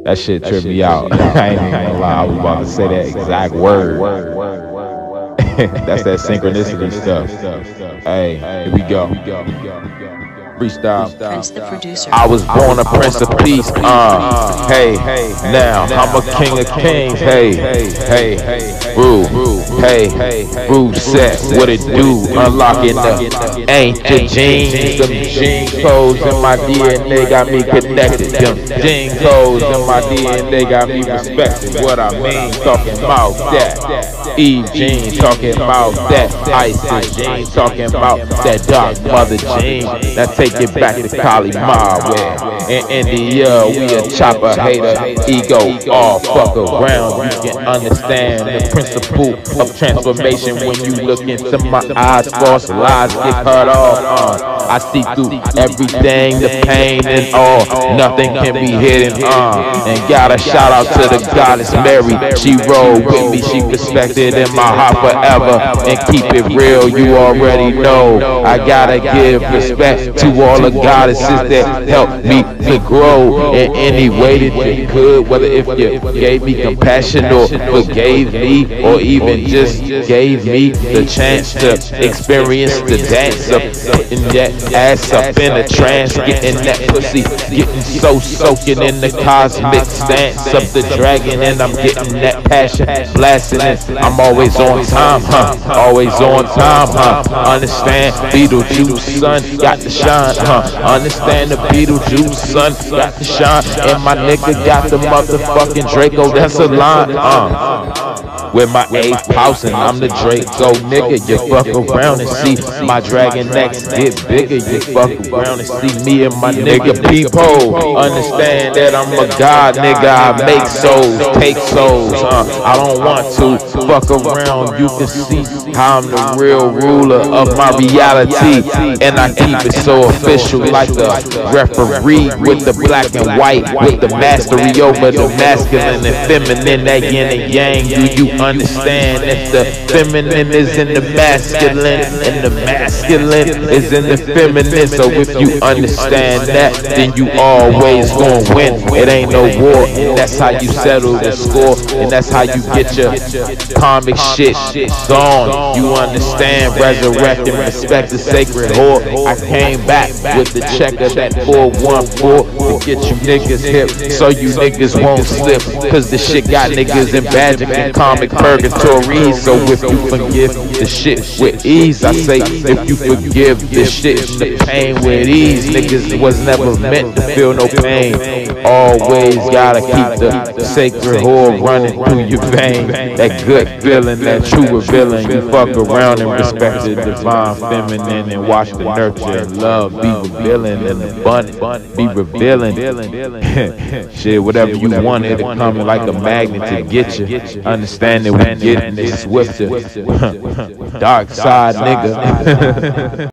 That shit tripped me out. I ain't even gonna lie. I was about to say that exact word. That's that synchronicity stuff. Hey, here we go. Freestyle. Prince the producer. I was born a prince of peace. Hey, now I'm a king of kings. Hey, Rue. Hey, Rue set. What it do? Unlocking the ancient genes. Them gene codes in my DNA got me connected. Them gene codes in my DNA got me respected. What I mean, talking about that. Eve gene, talking about that. Isis gene, talking about that dark mother gene. Now take it back to Kali Ma, where in India we a chopper hater, ego all fuck around. You can understand the principle of transformation when you look into my eyes. False lies get cut off. I see through everything, the pain and all. Nothing can be hidden. And got a shout out to the goddess Mary. She rolled with me, she respected in my heart forever. And keep it real, you already know. I gotta give respect to all the goddesses that helped me to grow in any way that you could. Whether if you gave me compassion or forgave me, or even just gave me the chance to experience the dance of putting that ass up in a trance, getting that pussy, getting so soaking in the cosmic stance of the dragon, and I'm getting that passion blasting it. I'm always on time, always on time, understand Beetlejuice son got to shine, understand the Beetlejuice son got to shine, and my nigga got the motherfucking Draco, that's a line, with my eighth house and I'm the Draco, nigga. You fuck around and see my dragon necks get bigger. You fuck around and see me and my nigga people. Understand that I'm a god, nigga. I make souls, take souls. I don't want to fuck around. You can see how I'm the real ruler of my reality, and I keep it so official, like the referee with the black and white, with the mastery over the masculine and feminine, that yin and yang. Do you understand that the feminine is in the masculine and the masculine is in the feminine? So if you understand that, then you always gonna win. It ain't no war, and that's how you settle the score, and that's how you get your karmic shit gone. You understand? Resurrect and respect the sacred whore. I came back with the check of that 414 to get you niggas hip, so you niggas won't slip, cause the shit got niggas in magic and comic purgatory. So if you forgive the shit with ease, I say if you forgive the shit and the pain with ease, niggas was never meant to feel no pain. Always gotta keep the sacred whore running through your vein. That good feeling, that true revealing. You fuck around and respect the divine feminine and watch the nurture and love be revealing and abundant, be revealing. Shit, whatever you want, it'll come like a magnet to get you. Understand that we getting this swifter. Dark side, nigga.